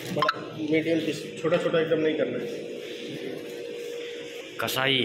बड़ा medium piece, छोटा छोटा एकदम नहीं करना है। कसाई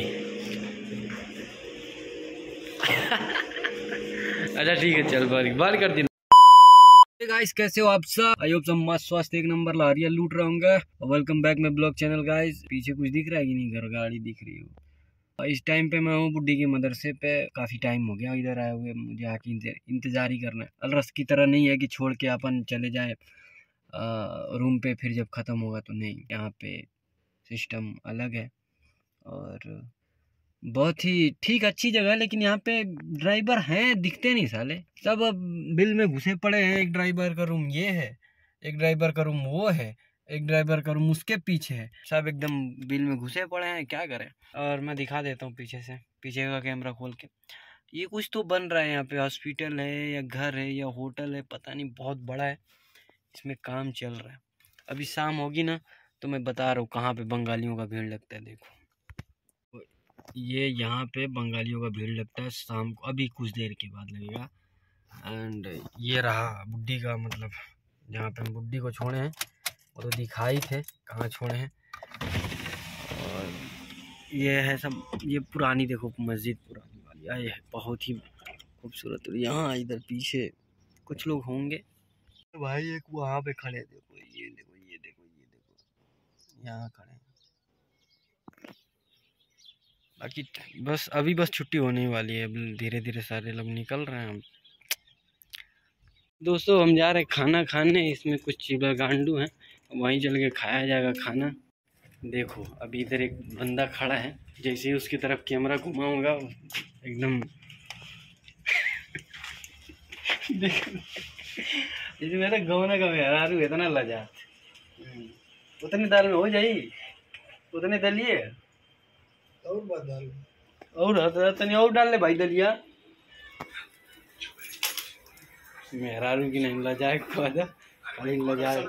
अच्छा ठीक है, चल बाल कर दी। गाइस कैसे हो आप सब? आई होप सब मस्त स्वास्थ्य एक नंबर ला रही है, लूट रहा हूँ। Welcome back my blog channel guys. पीछे कुछ दिख रहा है कि नहीं? घर गाड़ी दिख रही हो। इस टाइम पे मैं हूँ बुड्ढी की मदरसे पे। काफी टाइम हो गया इधर आए हुए, मुझे आके इंतजार ही करना है। अलरस की तरह नहीं है कि छोड़ के अपन चले जाए रूम पे, फिर जब खत्म होगा तो नहीं। यहाँ पे सिस्टम अलग है और बहुत ही ठीक अच्छी जगह है। लेकिन यहाँ पे ड्राइवर हैं दिखते नहीं साले, सब अब बिल में घुसे पड़े हैं। एक ड्राइवर का रूम ये है, एक ड्राइवर का रूम वो है, एक ड्राइवर का रूम उसके पीछे है। सब एकदम बिल में घुसे पड़े हैं, क्या करें। और मैं दिखा देता हूँ पीछे से, पीछे का कैमरा खोल के। ये कुछ तो बन रहा है यहाँ पे, हॉस्पिटल है या घर है या होटल है, पता नहीं, बहुत बड़ा है। इसमें काम चल रहा है। अभी शाम होगी ना तो मैं बता रहा हूँ कहाँ पे बंगालियों का भीड़ लगता है। देखो ये यहाँ पे बंगालियों का भीड़ लगता है शाम को, अभी कुछ देर के बाद लगेगा। एंड ये रहा बुड्ढी का, मतलब जहाँ पे हम बुड्ढी को छोड़े हैं वो तो दिखाई थे कहाँ छोड़े हैं। और ये है सब, ये पुरानी देखो मस्जिद, पुरानी वाली आई है, बहुत ही खूबसूरत। यहाँ इधर पीछे कुछ लोग होंगे भाई, एक वहाँ पे खड़े, देखो ये देखो ये देखो ये देखो, यहाँ खड़े हैं। बाकी बस अभी बस छुट्टी होने वाली है, धीरे धीरे सारे लोग निकल रहे हैं। दोस्तों हम जा रहे हैं खाना खाने, इसमें कुछ चिबा गांडू हैं, वहीं चल के खाया जाएगा खाना। देखो अभी इधर एक बंदा खड़ा है, जैसे ही उसकी तरफ कैमरा घुमाऊंगा एकदम देखो जैसे मेरा गौना का मेहरारू इतना लजा, उतनी दाल में हो जाई, उतने दलिए और बदल और तनी और डाल ले भाई दलिया। मेहरारू की नहीं लजाए खाली लजाए।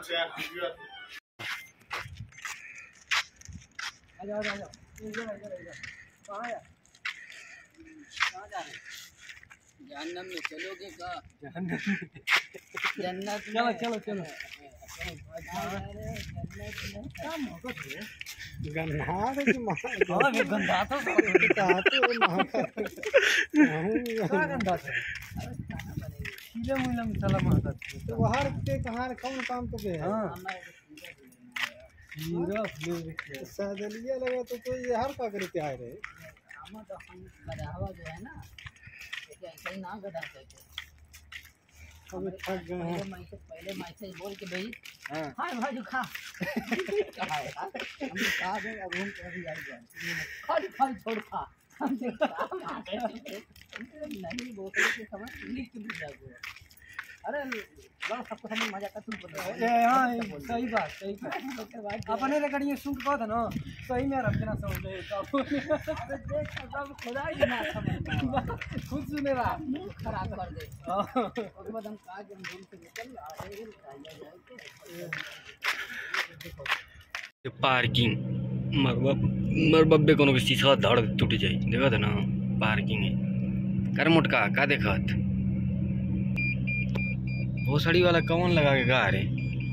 जहन्नम में चलोगे का? जन्नत चलो चलो चलो कौन काम तो सदलिया लगा तो ये हर का करते आ रहे गधावा जो है ना, ऐसे ही ना गधा कहते। पहले मैसेज बोल के भाई हाँ भाई खा खाली खाली छोड़ खा नहीं बोतल के समझ अरे सबको समझ मजा का तुम हाँ सही बात, सही बात। अपने रिकॉर्डिंग सुन के था ना, सही में रखना समझ सब खुदा ही ना समझ, खुद सुने रहा खराब कर दे। उसके बाद हम कहा जब भूल से निकल पार्किंग मर बब्बे कोनो किसी शीशा धड़ टूट जाए, देखा था ना पार्किंग है कर मोटका का देखा भोसड़ी वाला कौन लगा के गा रहे,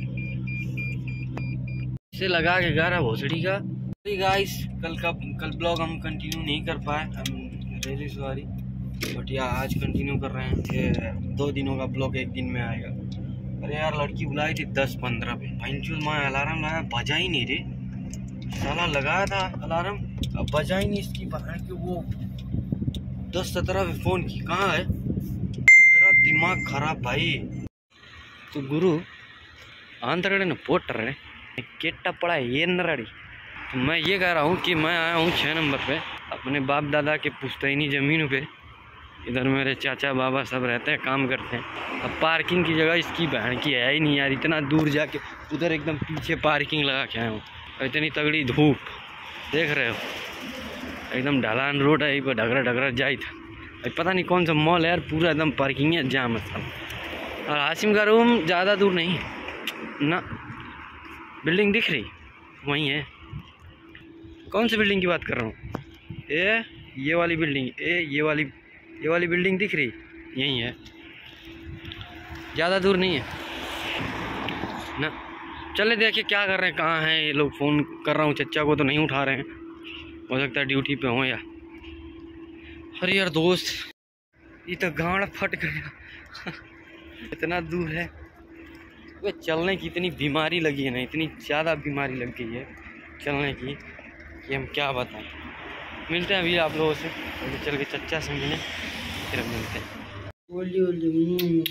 इसे लगा के गा रहा भोसड़ी का। गाइस कल ब्लॉग हम कंटिन्यू नहीं कर पाए, हम रेली सवारी, बट यार आज कंटिन्यू कर रहे हैं। ये 2 दिनों का ब्लॉग एक दिन में आएगा। अरे यार लड़की बुलाई थी 10-15 पे, पंचुल मैं अलार्म लगाया बजा ही नहीं रे, साला लगाया था अलार्म अब बजा ही नहीं। इसकी बहन की वो 10-17 पे फ़ोन की, कहाँ है? मेरा दिमाग खराब भाई। तो गुरु आंतरड़े न पोट रहे केटा पड़ा है ये नराड़ी। तो मैं ये कह रहा हूँ कि मैं आया हूँ 6 नंबर पे, अपने बाप दादा के पुश्तैनी ज़मीन पे। इधर मेरे चाचा बाबा सब रहते हैं, काम करते हैं। अब पार्किंग की जगह इसकी बहन की है ही नहीं यार, इतना दूर जाके उधर एकदम पीछे पार्किंग लगा के आया हूँ। इतनी तगड़ी धूप देख रहे हो, एकदम ढलान रोड है, पर ढगरा ढगरा जाए था। पता नहीं कौन सा मॉल है यार, पूरा एकदम पार्किंग है जाम है सब। और हाशिम का रूम ज़्यादा दूर नहीं ना, बिल्डिंग दिख रही वहीं है। कौन सी बिल्डिंग की बात कर रहा हूँ? ये वाली बिल्डिंग, ये वाली बिल्डिंग दिख रही यहीं है, ज़्यादा दूर नहीं है ना। चले देखिए क्या कर रहे हैं, कहाँ हैं ये लोग। फ़ोन कर रहा हूँ चच्चा को तो नहीं उठा रहे हैं, हो सकता है ड्यूटी पे हों या। अरे यार दोस्त, ये तो गाड़ फट गया इतना दूर है। वे चलने की इतनी बीमारी लगी है ना, इतनी ज़्यादा बीमारी लग गई है चलने की कि हम क्या बताएं। मिलते हैं अभी आप लोगों से, अभी चल के चच्चा से मिलें फिर मिलते हैं। ओली ओली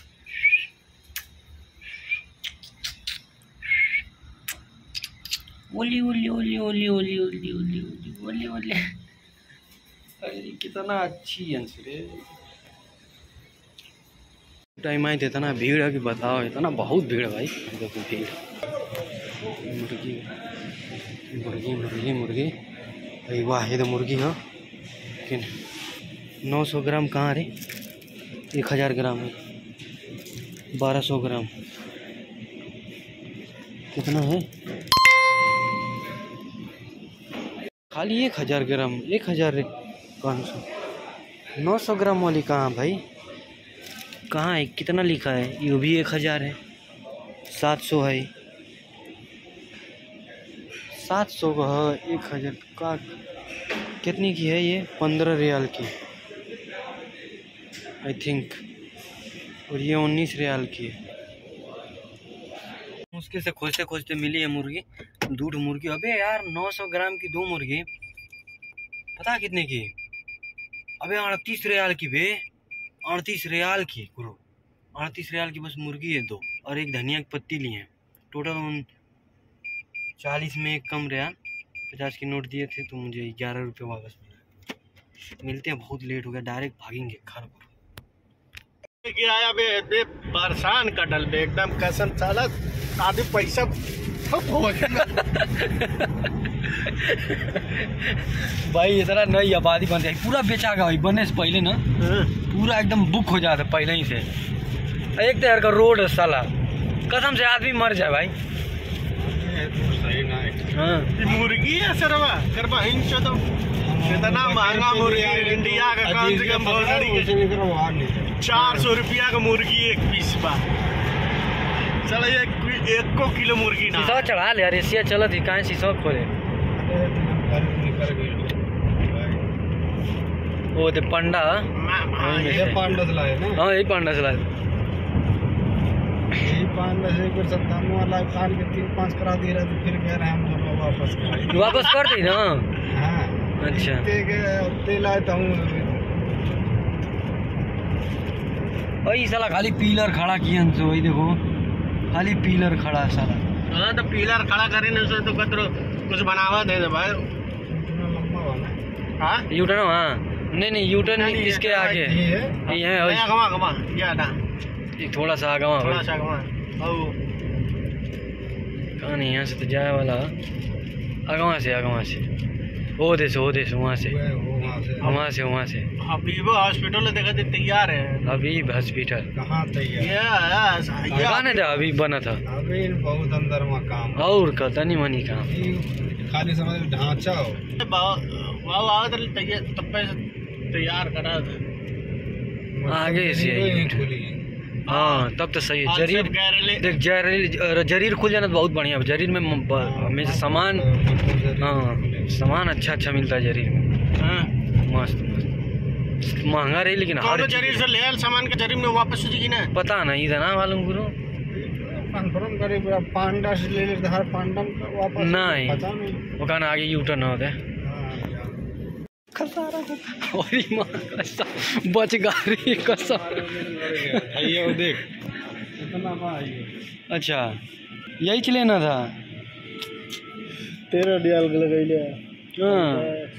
ओली ओली ओली ओली ओली ओली ओली ओली ओली। अरे कितना अच्छी है रे। टाइम आए थे, इतना भीड़ है कि बताओ, इतना बहुत भीड़ है भाई। देखो भीड़, मुर्गी मुर्गी मुर्गी मुर्गी, अरे वाह ये तो मुर्गी हाँ। लेकिन 900 ग्राम कहाँ रे, 1000 ग्राम है, 1200 ग्राम कितना है, खाली 1000 ग्राम, 1000 500, 900 ग्राम वाली कहाँ भाई, कहाँ है, कितना लिखा है, ये भी 1000 है, 700 है, 700 का है, 1000 का कितनी की है ये, 15 रियाल की आई थिंक, और ये 19 रियाल की है। मुश्किल से खोजते खोजते मिली है मुर्गी, दूध मुर्गी। अबे यार 900 ग्राम की 2 मुर्गी पता कितने की, अबे 38 रियाल की बे, 38 रियाल की गुरु, 38 रियाल की बस मुर्गी है 2, और एक धनिया की पत्ती ली है। टोटल 40 में एक कम रियाल, 50 के नोट दिए थे तो मुझे 11 रुपये वापस मिला। मिलते हैं, बहुत लेट हो गया, डायरेक्ट भागेंगे घर पर। आया बे परेशान का डल बे एकदम कसम साला, आधे पैसा भाई इतना नई आबादी बन गई, पूरा बेचा गया भाई, बनने से पहले ना पूरा एकदम बुक हो जाता पहले ही से। एक तैयार का रोड है साला, कसम से आदमी मर जाए भाई। सही ना हाँ मुर्गी है सरवा करवा हिंच तो इतना महंगा मुर्गी इंडिया का कम से कम 400 रुपया का मुर्गी एक पीस बा। चलो एक को किलो मुर्गी ना शीशा चढ़ा ले यार, एशिया चलत ही कहाँ शीशा खोले। वो तो पंडा, ये पांडा से लाए ना, हाँ यही पांडा से लाए, यही पांडा से एक बार 97 वाला कान के 3-5 करा दिए रहे, तो फिर कह रहे हैं हम वापस कर दी ना। हाँ अच्छा तेल आए तो भाई साला खाली पीलर खड़ा किया तो, वही देखो खाली पीलर खड़ा है साला। हाँ तो पीलर खड़ा करे ना तो कतरो कुछ बनावा दे भाई, लंबा वाला। हाँ यूटर्न, हाँ नहीं यूटर्न इसके आगे ये है, गवा थोड़ा सा आगवा, थोड़ा सा गवा कहाँ नहीं, यहाँ से तो जाए वाला, आगवा से वो देशो वहाँ से हबीब हॉस्पिटल देखा थे तैयार है, हबीब हॉस्पिटल कहाँ तैयार नहीं था, अभी बना था, अभी बहुत अंदर में काम और का तनी मनी काम, खाली समझ ढांचा हो तैयार करा आगे से। हाँ तब तो सही है। जरीर देख, जरीर खुल जाना तो बहुत बढ़िया। जरीर में हमेशा सामान, हाँ सामान अच्छा मिलता है जरीर में, मस्त महंगा रही लेकिन हर जरीर से ले सामान के जरीर में वापस हो जाएगी ना, पता नहीं था ना मालूम गुरु, कंफर्म करे पांडा से ले लेते हर पांडा वापस नहीं, पता नहीं वो कहना आगे यूटर्न होता है। बच गाड़ी कसम, देख अच्छा यही चले ना था, 13 रियाल लगैले। हाँ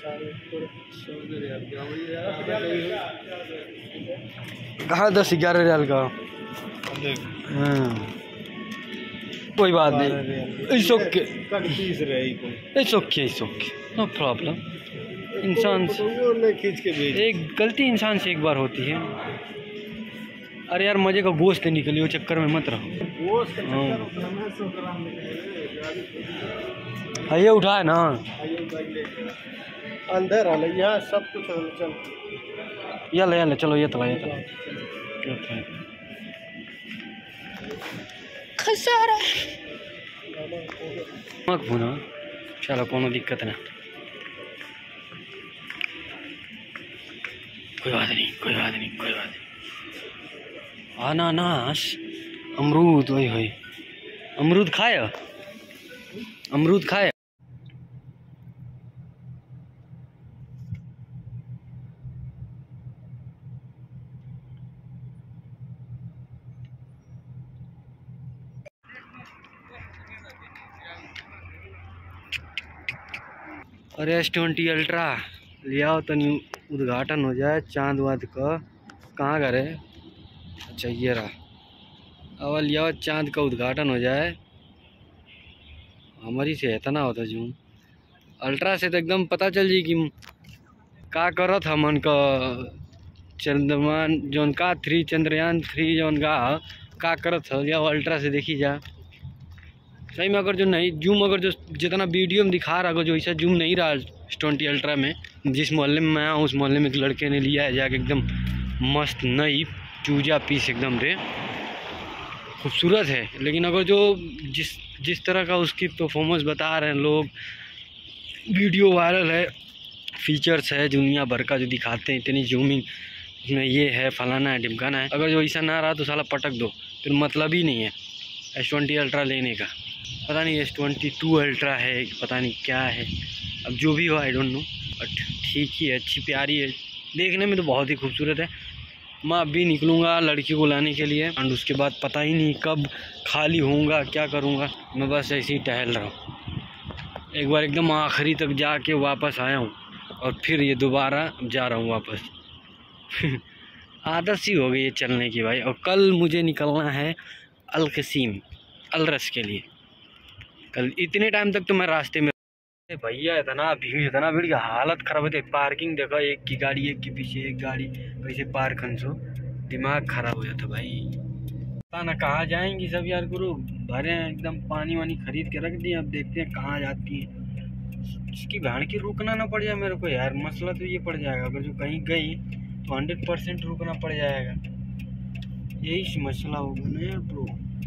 कहाँ 10-11 रियाल का, हाँ कोई बात नहीं, it's okay, it's okay, no problem. इंसान खींच के भेज, एक गलती इंसान से एक बार होती है। अरे यार मजे का गोश्त निकली, वो चक्कर में मत रहो। ये उठा है ना अंदर आ यहाँ सब कुछ चल, याला चलो ये तला खसारा मत भूना, चलो कोनो दिक्कत ना, कोई बात नहीं, कोई बात नहीं, कोई बात नहीं। अनानास, अमरूद, ओए होए, अमरूद खाया, अमरूद खाया। अरे S20 अल्ट्रा लिया तो नहीं, उद्घाटन हो जाए चांद वाद का। कहाँ का रे? अच्छा ये रहा। अब लिया चांद का उद्घाटन हो जाए, हमारी से इतना होता जून अल्ट्रा से तो एकदम पता चल जी कि का करत हमन का चंद्रमान जौन का 3 चंद्रयान 3 जौन का करत हो, या अल्ट्रा से देखी जा। सही में अगर जो नहीं जूम, अगर जो जितना वीडियो में दिखा रहा, जो ऐसा जूम नहीं रहा S20 अल्ट्रा में। जिस मोहल्ले में मैं आया हूँ उस मोहल्ले में एक लड़के ने लिया है जाके, एकदम मस्त नई चूजा पीस एकदम रे खूबसूरत है। लेकिन अगर जो जिस तरह का उसकी परफॉर्मेंस बता रहे हैं लोग, वीडियो वायरल है, फीचर्स है दुनिया भर का जो दिखाते हैं, इतनी जूमिंग में ये है, फलाना है, ढिमकाना है, अगर जो ऐसा ना रहा तो साला पटक दो, फिर मतलब ही नहीं है S20 अल्ट्रा लेने का। पता नहीं S22 अल्ट्रा है, पता नहीं क्या है, अब जो भी हो आई डोंट नो, बट ठीक ही है, अच्छी प्यारी है, देखने में तो बहुत ही खूबसूरत है। मैं अभी निकलूँगा लड़की को लाने के लिए, एंड उसके बाद पता ही नहीं कब खाली होऊंगा, क्या करूँगा। मैं बस ऐसे ही टहल रहा हूँ, एक बार एकदम आखिरी तक जाके वापस आया हूँ और फिर ये दोबारा जा रहा हूँ वापस। आदत सी हो गई है चलने की भाई। और कल मुझे निकलना है अलकसीम अलरस के लिए। कल इतने टाइम तक तो मैं रास्ते में, भैया इतना भीड़ की हालत खराब होती है। पार्किंग देखो, एक की गाड़ी एक के पीछे एक गाड़ी, कैसे पार्क खनसो, दिमाग खराब हो जाता भाई। पता ना कहाँ जाएंगी सब यार, गुरु भरे हैं एकदम, पानी वानी खरीद के रख दिए, अब देखते हैं कहाँ जाती है। इसकी भाड़ की रुकना ना पड़ जाए मेरे को यार, मसला तो ये पड़ जाएगा, अगर जो कहीं गई तो 100% रुकना पड़ जाएगा, यही मसला होगा ना यार ब्रो,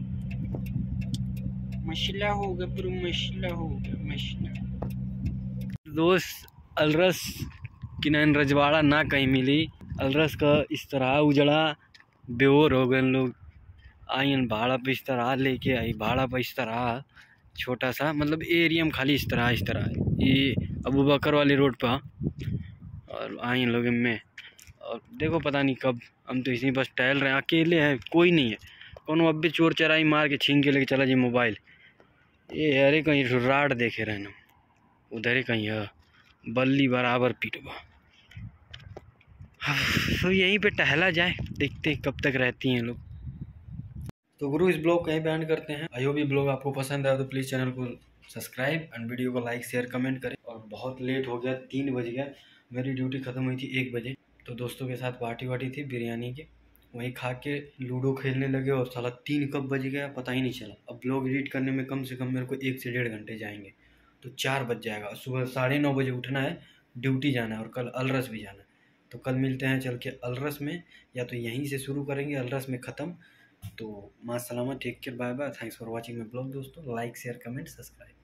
मसला होगा ब्रो, मसला होगा मसला। दोस्त अलरस की नैन रजवाड़ा ना कहीं मिली, अलरस का इस तरह उजड़ा बेहोर हो गए लोग। आइन भाड़ा पे इस तरह लेके आई, भाड़ा पे इस तरह छोटा सा, मतलब एरिया में खाली इस तरह ये अबू बकर वाली रोड पर, और आइन लोग में। और देखो पता नहीं कब, हम तो इसी बस टहल रहे हैं, अकेले हैं, कोई नहीं है, कौन अब भी चोर चराई मार के छीन के लेके चला जी मोबाइल। ये अरे कहीं राड देखे रहना, उधर ही कहीं है बल्ली बराबर पीटवा। तो यहीं पे टहला जाए, देखते कब तक रहती हैं लोग। तो गुरु इस ब्लॉग कहीं पे एंड करते हैं। आई होप ये ब्लॉग आपको पसंद आया तो प्लीज़ चैनल को सब्सक्राइब एंड वीडियो को लाइक शेयर कमेंट करें। और बहुत लेट हो गया, 3 बज गया, मेरी ड्यूटी ख़त्म हुई थी 1 बजे। तो दोस्तों के साथ पार्टी वार्टी थी बिरयानी की, वहीं खा के लूडो खेलने लगे और साला 3 कब बज गया पता ही नहीं चला। अब ब्लॉग एडिट करने में कम से कम मेरे को 1 से 1.5 घंटे जाएंगे, तो 4 बज जाएगा। सुबह 9:30 बजे उठना है, ड्यूटी जाना है और कल अलरस भी जाना है। तो कल मिलते हैं चल के अलरस में, या तो यहीं से शुरू करेंगे अलरस में ख़त्म। तो मां सलामत, take care, bye bye, thanks for watching my blog दोस्तों। Like share comment subscribe.